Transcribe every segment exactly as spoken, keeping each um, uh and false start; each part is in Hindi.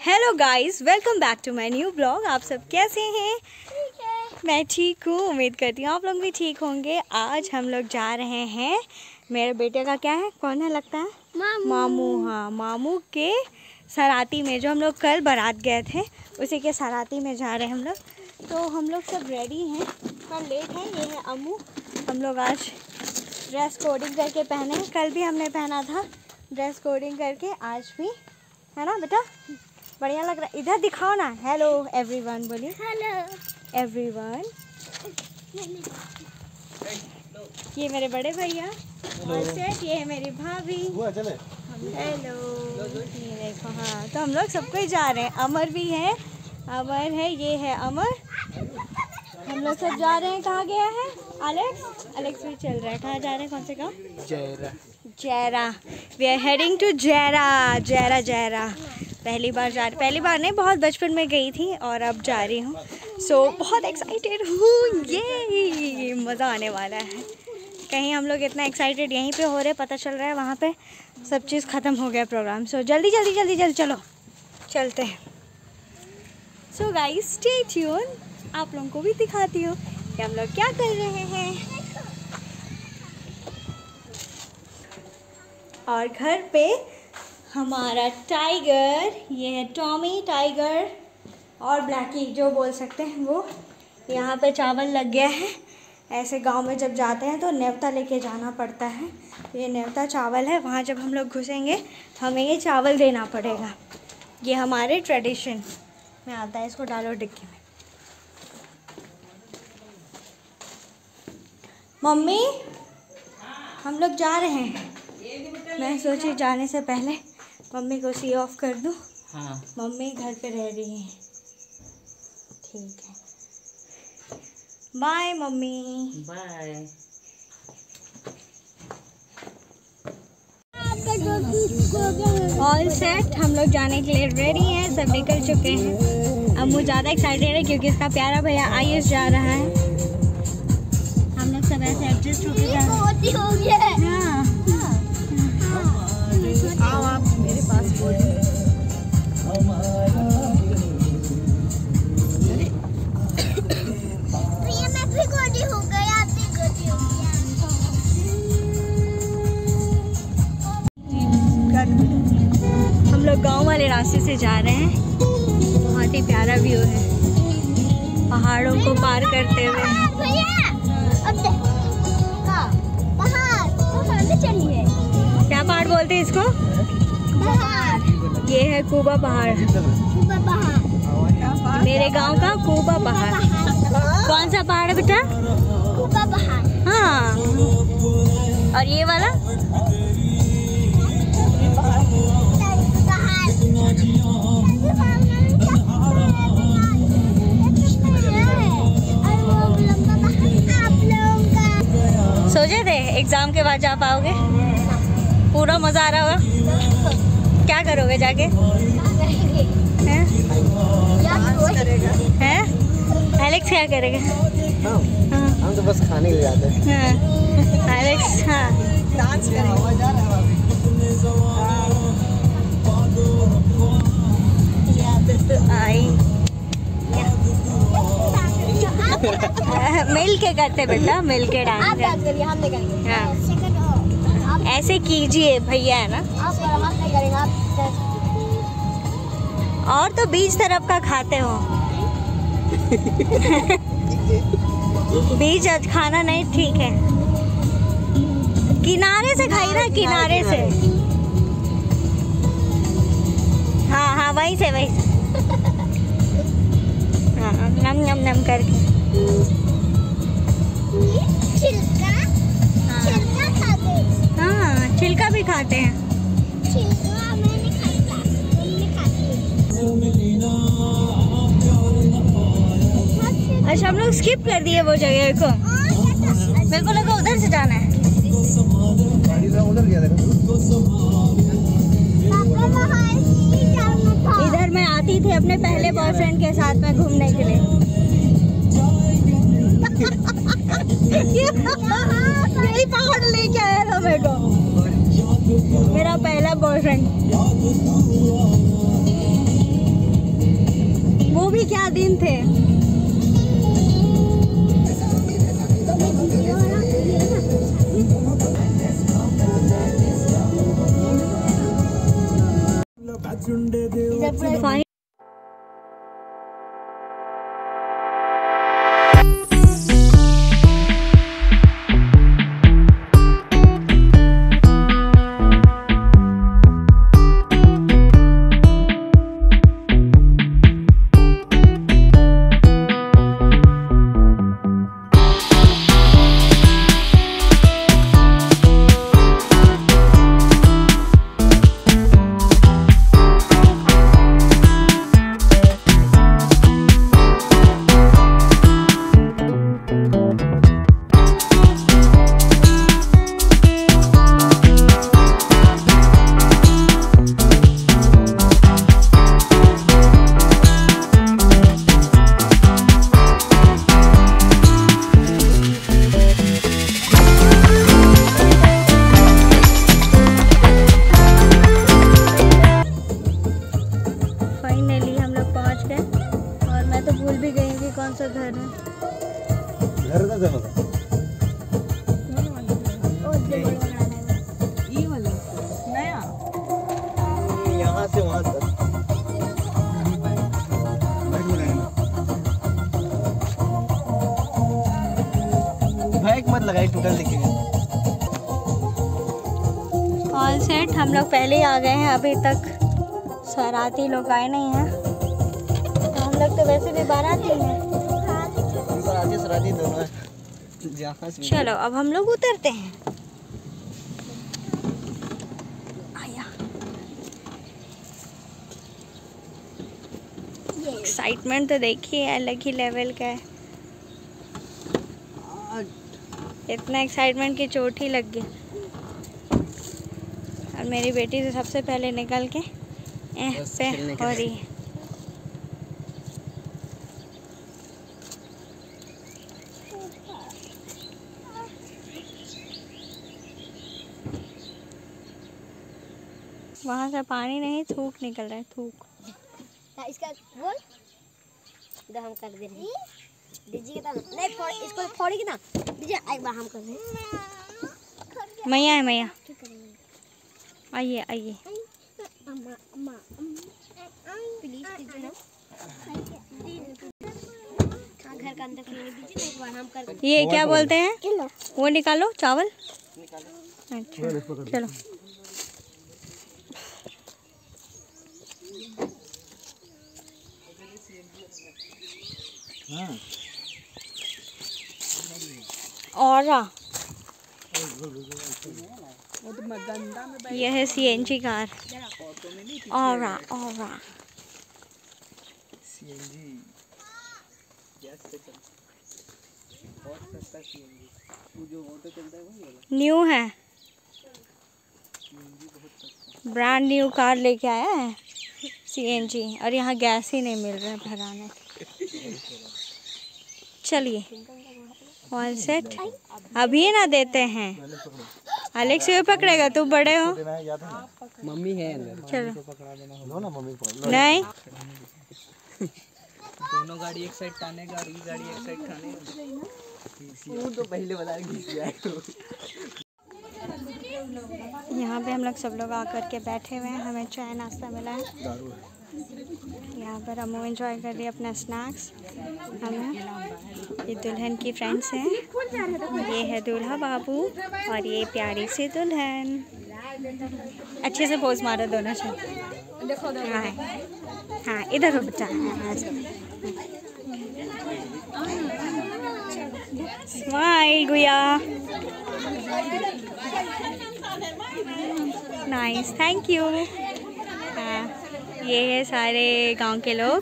Hello guys, welcome back to my new blog. आप सब कैसे हैं? ठीक है। मैं ठीक हूँ, उम्मीद करती हूँ आप लोग भी ठीक होंगे। आज हम लोग जा रहे हैं, मेरे बेटे का क्या है, कौन है लगता है, मामू। मामू। हाँ, मामू के सराती में, जो हम लोग कल बारात गए थे उसी के सराती में जा रहे हैं हम लोग। तो हम लोग सब रेडी हैं, पर लेट है। ये है अम्मू। हम लोग आज ड्रेस कोडिंग करके पहने हैं, कल भी हमने पहना था ड्रेस कोडिंग करके, आज भी है ना बेटा, बढ़िया लग रहा है। इधर दिखाओ ना, हेलो एवरीवन बोलिए। Hello everyone. ये मेरे बड़े भैया और सेठ, ये है मेरी भाभी। हेलो, ये देखो। हाँ, तो हम लोग सबको ही जा रहे हैं। अमर भी है, अमर है, ये है अमर। हम लोग सब जा रहे हैं। कहाँ गया है एलेक्स? एलेक्स भी चल रहा है। कहाँ जा रहे हैं, कौन से गाँव? Jaira. Jaira. We are heading to Jaira. Jaira Jaira पहली बार जा रही, पहली बार नहीं, बहुत बचपन में गई थी और अब जा रही हूँ। सो so, बहुत एक्साइटेड हूँ, ये मज़ा आने वाला है। कहीं हम लोग इतना एक्साइटेड यहीं पे हो रहे, पता चल रहा है वहाँ पे सब चीज़ ख़त्म हो गया प्रोग्राम। सो so, जल्दी जल्दी जल्दी जल्दी चलो, चलते हैं। सो गाइस, स्टे ट्यून, आप लोगों को भी दिखाती हूँ कि हम लोग क्या कर रहे हैं। और घर पे हमारा टाइगर, ये है टॉमी टाइगर, और ब्लैकी जो बोल सकते हैं वो। यहाँ पे चावल लग गया है। ऐसे गांव में जब जाते हैं तो न्योता लेके जाना पड़ता है। ये न्योता चावल है, वहाँ जब हम लोग घुसेंगे तो हमें ये चावल देना पड़ेगा। ये हमारे ट्रेडिशन में आता है। इसको डालो डिक्की में। मम्मी, हम लोग जा रहे हैं। मैं सोची जाने से पहले मम्मी को सी ऑफ कर दूं। हाँ। मम्मी घर पे रह रही हैं। ठीक है, bye mummy. Bye. All set, हम लोग जाने के लिए रेडी हैं, सब निकल चुके हैं। अम्मू ज़्यादा एक्साइटेड है क्योंकि इसका प्यारा भैया आयुष जा रहा है। हम लोग सब ऐसे एडजस्ट होके जा रहे हैं। हाँ, आओ आप मेरे पास बोलिए। मैं भी गोदी हो गई, आप भी गोदी हो गया। हम लोग गांव वाले रास्ते से जा रहे हैं। बहुत ही प्यारा व्यू है, पहाड़ों को पार करते हुए। भैया, अब देखो पहाड़, पहाड़ में चली है। क्या पहाड़ बोलते हैं इसको? पहाड़। ये है कूबा पहाड़, कूबा पहाड़। मेरे गांव का कूबा पहाड़। कौन सा पहाड़ है बेटा? कूबा पहाड़। हाँ, और ये वाला सोचे थे एग्जाम के बाद जा पाओगे? पूरा मजा आ रहा होगा। क्या करोगे जाके? हैं? हैं? एलेक्स क्या करेगा? हाँ, हम तो बस खाने के लिए जाते हैं। हाँ, एलेक्स हाँ डांस आई। मिल के करते बेटा, मिल के डांस। आप डांस करिए, हम नहीं करेंगे। हाँ, ऐसे कीजिए, भैया है ना। आप करो, हम नहीं करेंगे। आप और तो बीच तरफ का खाते हो। बीच आज खाना नहीं ठीक है, किनारे से खाई ना, किनारे से। हाँ हाँ, वहीं से वहीं से। हाँ, नम नम नम करके। छिलका, छिलका खाते हैं। हाँ, छिलका भी खाते हैं। छिलका मैंने खाता, मैंने खाती। अच्छा, हम लोग स्किप कर दिए वो जगह को। मेरे को लगा उधर से जाना है। उधर गया देखो। इधर मैं आती थी अपने पहले बॉयफ्रेंड के साथ में घूमने के लिए। यही पहाड़ लेके आया था मेरे को, मेरा पहला बॉयफ्रेंड। भी क्या दिन थे। फाइन घर का जमा था ये वाला नया यहाँ से वहाँ तक भाई मत लगाई टोटल लिखेंगे। ऑल सेट, हम लोग पहले ही आ गए हैं, अभी तक सराती लोग आए नहीं हैं। तो हम लोग तो वैसे भी बाराती हैं। सराती सराती दोनों है जहाँ से। चलो अब हम लोग उतरते हैं। आया एक्साइटमेंट तो देखिए अलग ही लेवल का है। इतना एक्साइटमेंट की चोट ही लग गई। और मेरी बेटी से सबसे पहले निकल के एह पे हो रही है। वहाँ से पानी नहीं, थूक निकल रहा है, थूक। इसका बोल इधर हम कर दे रहे हैं। दीजिए ना, नहीं फोड़, इसको फोड़ेगी ना, दीजिए एक बार हम कर रहे हैं। मैया है मैया, आइए आइए। अम्मा अम्मा प्लीज दीजिए ना, घर का अंदर खेलने दीजिए ना, एक बार हम कर। ये क्या बोलते हैं, वो निकालो चावल। अच्छा चलो। और यह है सी एन जी कार। और और न्यू है, ब्रांड न्यू कार लेके आया है सी एन जी। और यहाँ गैस ही नहीं मिल रहा है भराने। चलिए ऑल सेट, अभी ना देते हैं। अलेक्स ये पकड़ेगा, तू बड़े हो। मम्मी है अंदर, चलो लो ना मम्मी को। नहीं दोनों गाड़ी एक साइड टाने, गाड़ी गाड़ी एक साइड टाने। वो तो पहले बता घिस जाए। यहाँ पे हम लोग सब लोग आकर के बैठे हुए हैं। हमें चाय नाश्ता मिला है। यहाँ पर अम्मू एंजॉय कर रही है अपना स्नैक्स। हमें ये दुल्हन की फ्रेंड्स हैं, ये है दूल्हा बाबू और ये प्यारी सी दुल्हन। अच्छे से पोज मारो दोनों से। हाँ हाँ इधर हो बच्चा। स्माइल गुया। Nice, thank you. हाँ ये है सारे गांव के लोग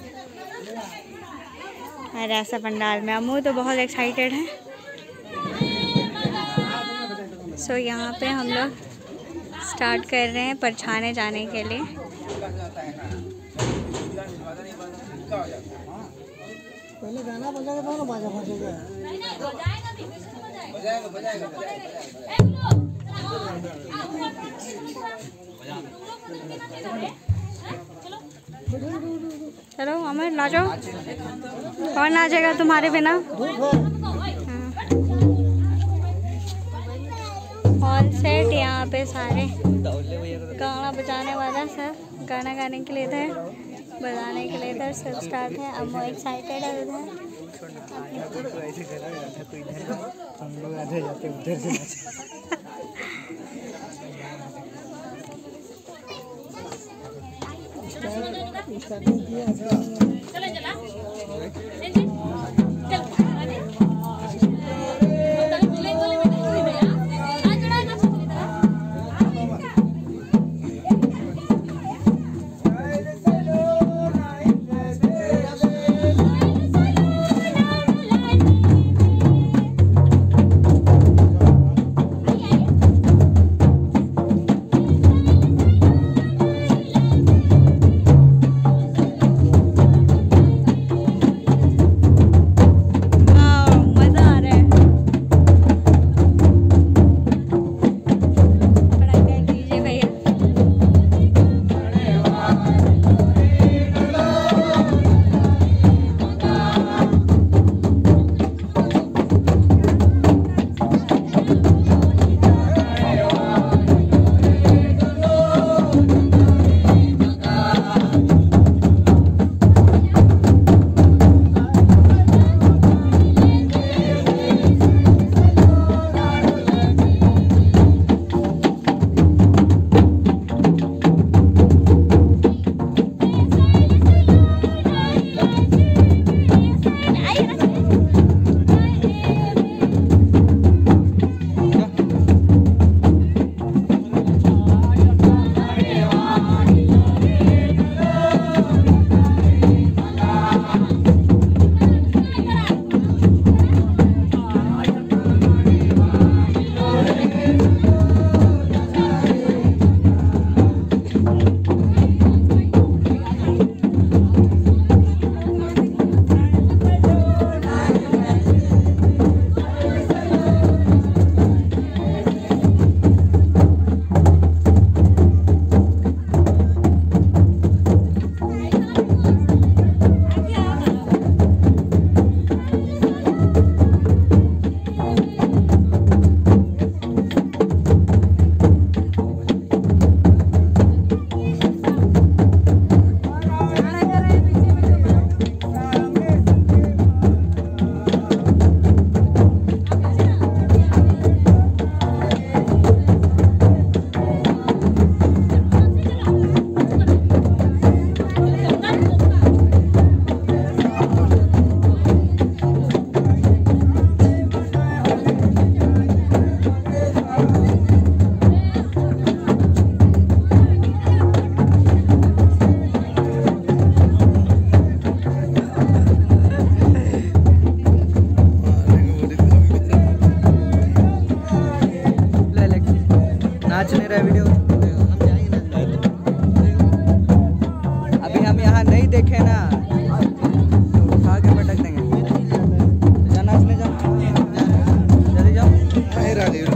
और ऐसा पंडाल में। अम्मू तो बहुत एक्साइटेड है। सो so, यहाँ पे हम लोग स्टार्ट कर रहे हैं परछाने जाने के लिए। पहले गाना बजाएगा तो ना बाजा बजेगा। बजाएगा बजाएगा बजाएगा। चलो अमर नाचो। कौन नाचेगा तुम्हारे बिना? ऑल सेट यहाँ पे सारे गाना बजाने वाला सब गाना गाने के लिए इधर, बजाने के लिए इधर सब स्टार्ट है। अब एक्साइटेड है उधर। हम लोग आधे जाते उधर से नाच नहीं रहा वीडियो। अभी हम यहाँ नहीं देखे ना, उठा के पटक देंगे। जा नाचने जाओ, जल्दी जाओ। नहीं रहा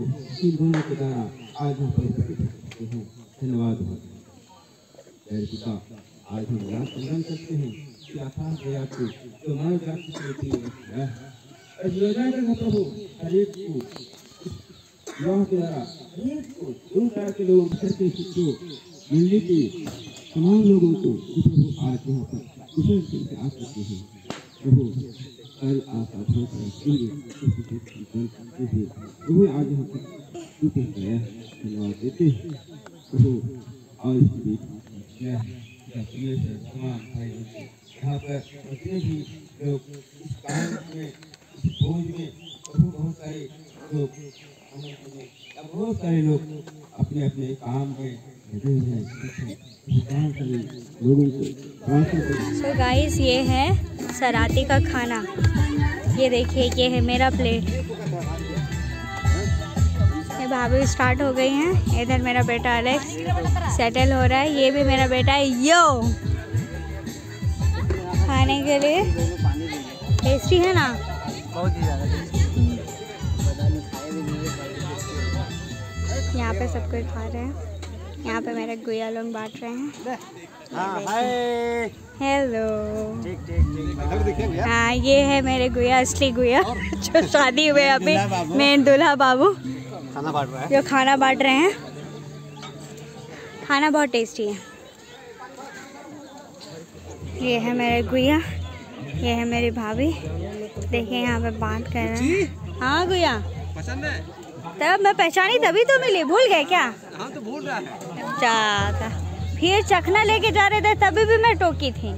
इन दोनों के द्वारा आज हम परिवर्तित करते हैं। धन्यवाद पिता। आज हम याद प्रदान करते हैं कि अथाह दया को जो मानव जाति के प्रति है। इस योजना के प्रभु हरेक को विवाह के द्वारा हरेक को दो तरह के लोग करके शिक्षो मिलने के तमाम लोगों को प्रभु आज यहाँ पर कुशल से आ सकते हैं। प्रभु कल आप आत्मा का प्रभु आज यहाँ पर धन्यवाद देते हैं। प्रभु आज तमाम भाई यहाँ पर जितने भी लोग इस काम में भोज में प्रभु बहुत सारे लोग बहुत सारे लोग अपने अपने काम में लगे हुए हैं। लोगों को सो गाइस ये है सराती का खाना। ये देखिए ये है मेरा प्लेट। ये भाभी स्टार्ट हो गई हैं। इधर मेरा बेटा अलेक्स सेटल हो रहा है। ये भी मेरा बेटा है यो खाने के लिए। टेस्टी है ना? बहुत ही ज़्यादा यहाँ पे सब कोई खा रहे हैं। यहाँ पे मेरे गुया लोग बांट रहे हैं। हेलो। हाँ ये है मेरे गुया, असली गुया जो शादी हुए अभी मेन दूल्हा बाबू खाना बांट रहा है। जो खाना बांट रहे हैं। खाना बहुत टेस्टी है। ये है मेरे गुया, ये है मेरी भाभी। देखिए यहाँ पे बात कर रहे हैं। हाँ गुया पसंद है? तब मैं पहचानी तभी तो मिली। भूल गए क्या? हाँ तो भूल रहा है। जाता फिर चखना लेके जा रहे थे तभी भी मैं टोकी थी।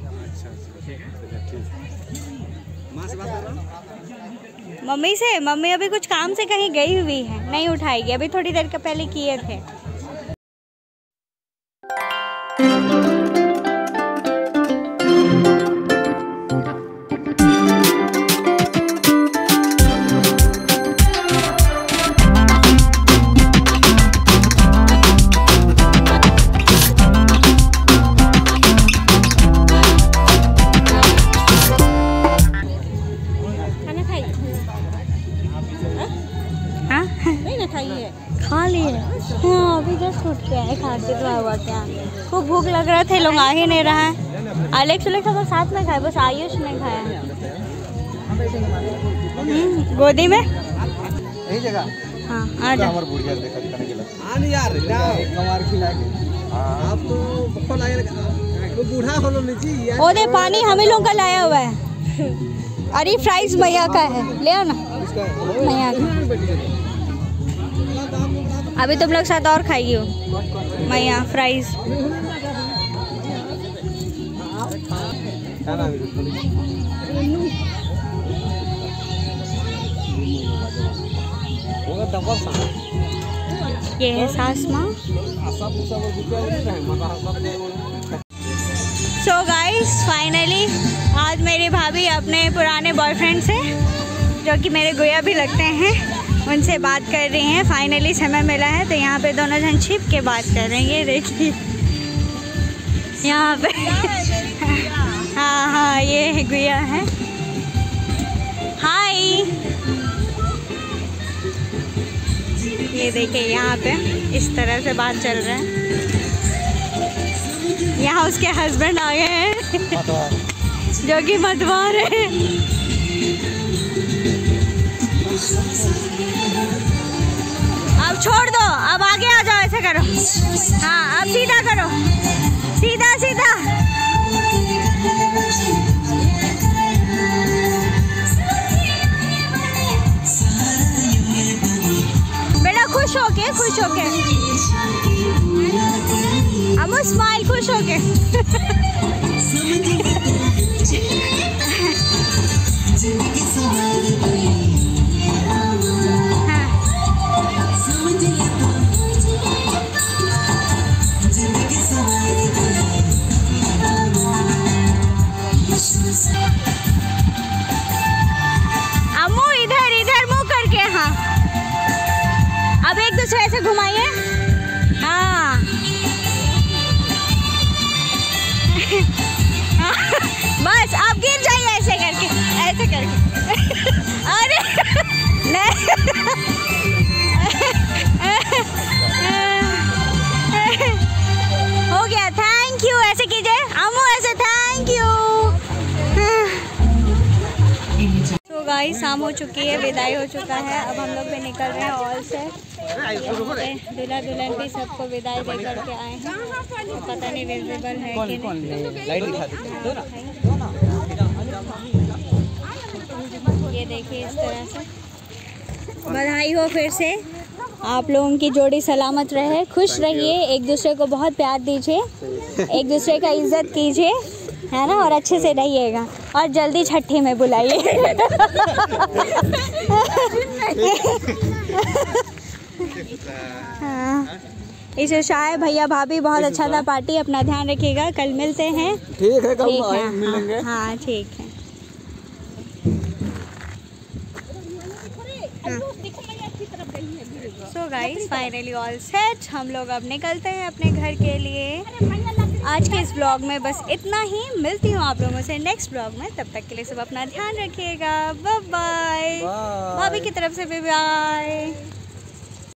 माँ से बात कर रहा हूँ? मम्मी से। मम्मी अभी कुछ काम से कहीं गई हुई है, नहीं उठाएगी। अभी थोड़ी देर के पहले किए थे। खा लिए। हाँ अभी जस्ट उठ के आए खाते तो हुआ क्या। खूब भूख लग रहा था, लोग आ ही नहीं रहा है। अलेक्स अलेक्स सब साथ में खाए, बस आयुष नहीं खाया। गोदी में यही जगह। हाँ आ जा। हमारे बुढ़िया देखा दिखाने के लिए। हाँ नहीं यार ना कमार खिला के। आप तो बहुत लगे वो बूढ़ा हो लो नीचे यार। ओ दे पानी हम ही लोग का लाया हुआ है। अरे फ्राइज भैया का है, ले आओ ना भैया का। अभी तुम लोग साथ और खाइए हो मैया फ्राइज। ये है सास माँ। सो गाइस फाइनली आज मेरी भाभी अपने पुराने बॉयफ्रेंड से, जो कि मेरे गुया भी लगते हैं, उनसे बात कर रही हैं। फाइनली समय मिला है तो यहाँ पे दोनों जन छिप के बात कर रहे हैं। ये देखिए यहाँ पे हाँ हाँ ये गुया है। हाय ये देखिए यहाँ पे इस तरह से बात चल रहा है। यहाँ उसके हस्बैंड आ गए हैं जो कि मतवार है। अब छोड़ दो, अब आगे आ जाओ। ऐसे करो। हाँ अब सीधा करो, सीधा सीधा। बेटा खुश होके खुश होके अमू स्माइल खुश होके। अम्मू इधर इधर मुंह करके। हाँ अब एक दूसरे से घुमाइए। हाँ बस आप गिर जाइए ऐसे करके, ऐसे करके। अरे नहीं गाइस, शाम हो चुकी है, विदाई हो चुका है। अब हम लोग भी निकल रहे हैं ऑल से। दूल्हा दुल्हन भी सबको विदाई दे करके आए हैं। पता नहीं विजिबल है कि नहीं। लाइट दिखा दो ना। ये देखिए इस तरह से। बधाई हो फिर से, आप लोगों की जोड़ी सलामत रहे, खुश रहिए, एक दूसरे को बहुत प्यार दीजिए, एक दूसरे का इज्जत कीजिए, है ना, और अच्छे से रहिएगा, और जल्दी छठी में बुलाइए। हाँ, इसे शायद भैया भाभी बहुत अच्छा था पार्टी, अपना ध्यान रखिएगा, कल मिलते हैं। ठीक है, कल ठीक है, मिलेंगे। हाँ, हाँ ठीक है। So guys, finally all set, हम लोग अब निकलते हैं अपने घर के लिए। आज के इस ब्लॉग में बस इतना ही, मिलती हूँ आप लोगों से नेक्स्ट ब्लॉग में, तब तक के लिए सब अपना ध्यान रखिएगा। बाय बाय, भाभी की तरफ से भी बाय।